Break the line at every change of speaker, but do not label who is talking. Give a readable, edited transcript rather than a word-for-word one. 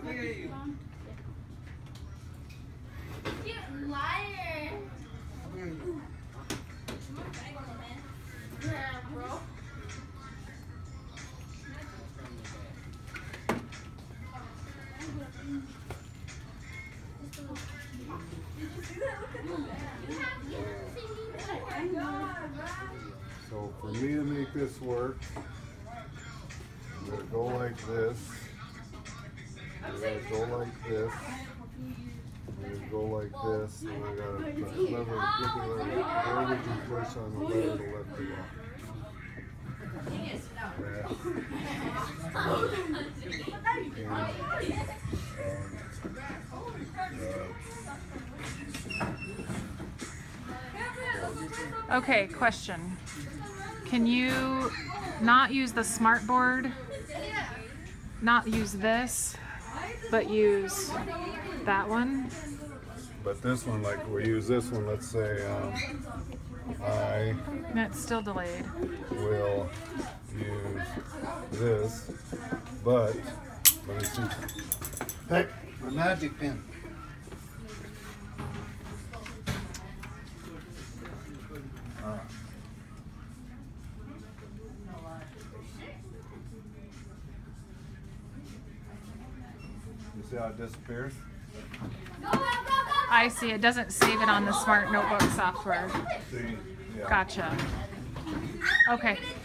You liar. Yeah, bro.
So for me to make this work, I'm going to go like this. I'm going to go like this. I'm going to go like this. And I got to put lever, where would you push on the lever to lift it up?
Okay, question. Can you not use the smart board, not use this, but use that one?
But this one, like we use this one, let's say I
That's still delayed.
will use this, but let me see.
Hey, my magic pen.
You see how it disappears?
I see. It doesn't save it on the smart notebook software.
See, yeah.
Gotcha. Okay.